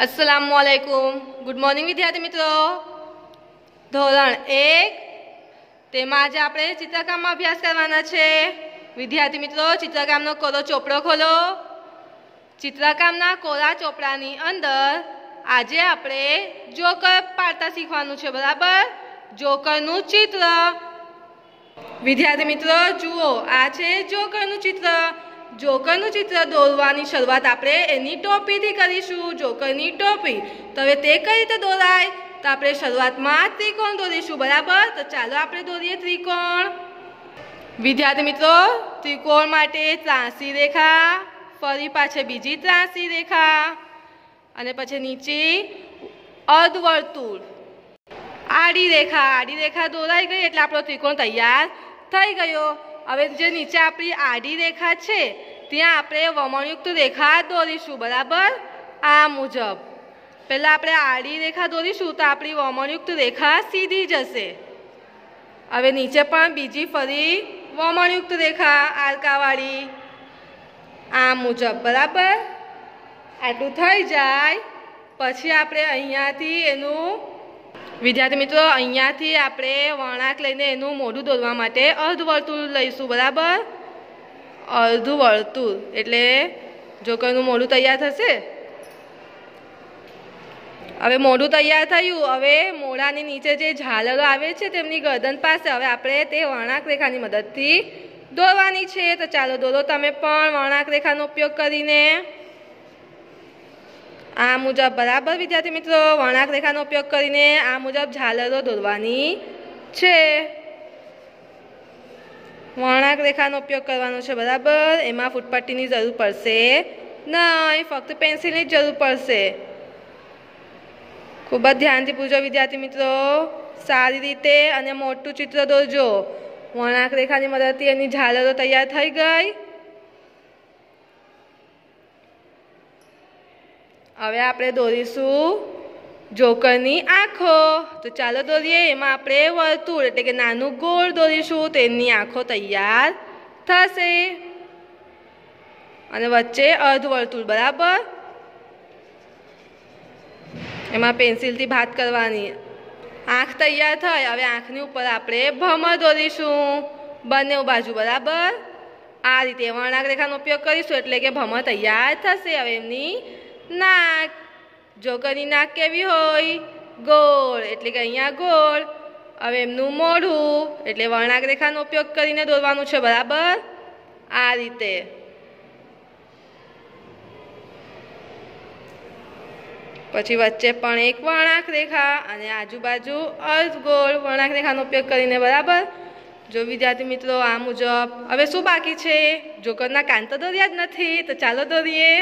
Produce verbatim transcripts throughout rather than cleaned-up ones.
अस्सलामुअलैकुम। Good morning विद्यार्थी मित्रों। धोरण एक तेमां आज आपणे चित्रकाममां अभ्यास करवाना छे। विद्यार्थी मित्रों, चित्रकामनो कोरो ચોપડો खोलो। चित्रकामना कोरा ચોપડાની અંદર આજે આપણે જોકર પાડતા શીખવાનું છે, બરાબર? જોકરનું ચિત્ર। વિદ્યાર્થી મિત્રો જુઓ, આ છે જોકરનું ચિત્ર। જોકરનું ચિત્ર દોરવાની શરૂઆત આપણે એની ટોપીથી કરીશું। જોકરની ટોપી તો હવે તે કઈ રીતે દોરાય? તો આપણે શરૂઆતમાં ત્રિકોણ દોરીશું, બરાબર? તો ચાલો આપણે દોરીએ ત્રિકોણ। વિદ્યાર્થી મિત્રો, ત્રિકોણ માટે ત્રાંસી રેખા, ફરી પાછળ બીજી ત્રાંસી રેખા અને પછી નીચે અર્ધવર્તુળ, આડી રેખા। આડી રેખા દોરાઈ ગઈ એટલે આપણો ત્રિકોણ તૈયાર થઈ ગયો। હવે જે નીચે આપણી આડી રેખા છે ત્યાં આપણે વમણયુક્ત રેખા દોરીશું, બરાબર? આ મુજબ પહેલાં આપણે આડી રેખા દોરીશું તો આપણી વમણયુક્ત રેખા સીધી જશે। હવે નીચે પણ બીજી ફરી વમણયુક્ત રેખા આરકાવાળી, આ મુજબ, બરાબર? આટલું થઈ જાય પછી આપણે અહીંયાથી એનું વિદ્યાર્થી મિત્રો અહીંયાથી આપણે વળાંક લઈને એનું મોઢું દોરવા માટે અર્ધવર્તુળ લઈશું, બરાબર? અર્ધવર્તુળ એટલે જોકરનું મોઢું તૈયાર થશે। હવે મોઢું તૈયાર થયું। હવે મોઢાની નીચે જે ઝાલરો આવે છે તેમની ગરદન પાસે હવે આપણે તે વળાંક રેખાની મદદથી દોરવાની છે। તો ચાલો દોરો તમે પણ વળાંક રેખાનો ઉપયોગ કરીને આ મુજબ, બરાબર? વિદ્યાર્થી મિત્રો વળાંક રેખાનો ઉપયોગ કરીને આ મુજબ ઝાલરો દોરવાની છે। વળાંક રેખાનો ઉપયોગ કરવાનો છે, બરાબર? એમાં ફૂટપટ્ટીની જરૂર પડશે નહીં, ફક્ત પેન્સિલની જ જરૂર પડશે। ખૂબ જ ધ્યાનથી પૂછો વિદ્યાર્થી મિત્રો, સારી રીતે અને મોટું ચિત્ર દોરજો। વળાંક રેખાની મદદથી એની ઝાલરો તૈયાર થઈ ગઈ। હવે આપણે દોરીશું જોકરની આંખો। તો ચાલો દોરીએ। એમાં આપણે વર્તુળ એટલે કે નાનું ગોળ દોરીશું, તેની આંખો તૈયાર થશે અને વચ્ચે અર્ધવર્તુળ, બરાબર? એમાં પેન્સિલથી ભાત કરવાની। આંખ તૈયાર થઈ। હવે આંખની ઉપર આપણે ભમર દોરીશું બંને બાજુ, બરાબર? આ રીતે વળાંક રેખાનો ઉપયોગ કરીશું એટલે કે ભમર તૈયાર થશે। હવે એમની નાક, જોકરની નાક કેવી હોય? ગોળ એટલે કે અહીંયા ગોળ। હવે એમનું મોઢું એટલે વળાંક રેખાનો ઉપયોગ કરીને દોરવાનું છે, બરાબર? આ રીતે પછી વચ્ચે પણ એક વળાંક રેખા અને આજુબાજુ અર્ધગોળ વળાંક રેખાનો ઉપયોગ કરીને, બરાબર? જો વિદ્યાર્થી મિત્રો આ મુજબ હવે શું બાકી છે? જોકરના કાન તો દોર્યા જ નથી, તો ચાલો દોરીએ।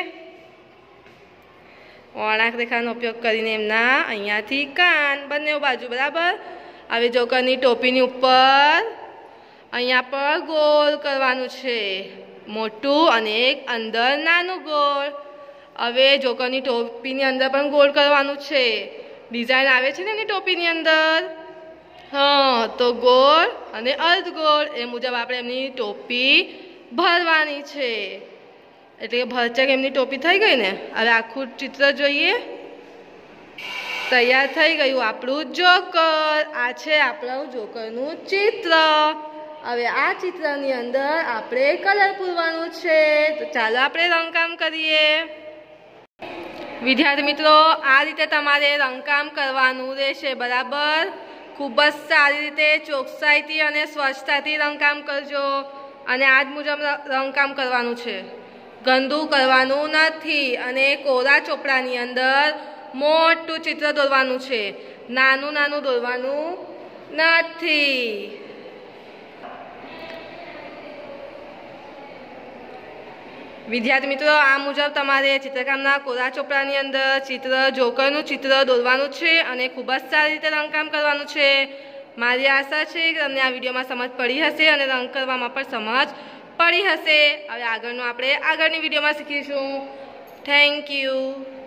વળાંક રેખાનો ઉપયોગ કરીને એમના અહીંયાથી કાન બંને બાજુ, બરાબર? હવે જોકરની ટોપીની ઉપર અહીંયા પર ગોળ કરવાનું છે, મોટું અને એક અંદર નાનું ગોળ। હવે જોકરની ટોપીની અંદર પણ ગોળ કરવાનું છે। ડિઝાઇન આવે છે ને એની ટોપીની અંદર, હા, તો ગોળ અને અર્ધગોળ એ મુજબ આપણે એમની ટોપી ભરવાની છે। એટલે કે ભરચક એમની ટોપી થઈ ગઈ ને। હવે આખું ચિત્ર જોઈએ, તૈયાર થઈ ગયું આપણું જોકર। આ છે આપણું જોકરનું ચિત્ર। હવે આ ચિત્રની અંદર આપણે કલર પૂરવાનું છે। તો ચાલો આપણે રંગકામ કરીએ। વિદ્યાર્થી મિત્રો આ રીતે તમારે રંગકામ કરવાનું રહેશે, બરાબર? ખૂબ જ સારી રીતે ચોકસાઈથી અને સ્વચ્છતાથી રંગકામ કરજો અને આ જ મુજબ રંગકામ કરવાનું છે, ગંદુ કરવાનું નથી। અને કોરા ચોપડાની અંદર મોટું ચિત્ર દોરવાનું છે, નાનું નાનું દોરવાનું નથી। વિદ્યાર્થી મિત્રો આ મુજબ તમારે ચિત્રકામના કોરા ચોપડાની અંદર ચિત્ર જોકરનું ચિત્ર દોરવાનું છે અને ખૂબ જ સારી રીતે રંગકામ કરવાનું છે। મારી આશા છે કે તમને આ વિડીયોમાં સમજ પડી હશે અને રંગ કરવામાં પણ સમજ પડી હશે। હવે આગળનું આપણે આગળની વિડીયોમાં શીખીશું। Thank you.